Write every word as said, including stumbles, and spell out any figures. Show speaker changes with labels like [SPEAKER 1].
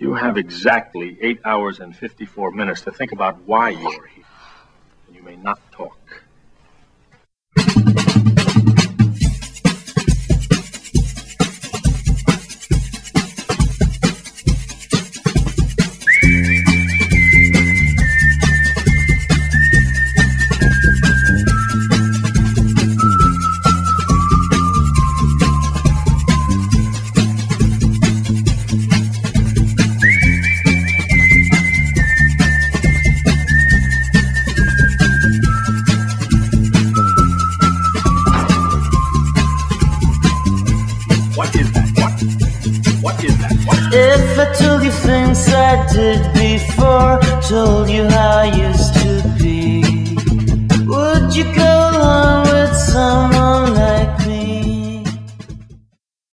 [SPEAKER 1] You have exactly eight hours and fifty-four minutes to think about why you're here. And you may not talk.
[SPEAKER 2] If I told you things I did before, told you how I used to be, would you go along with someone like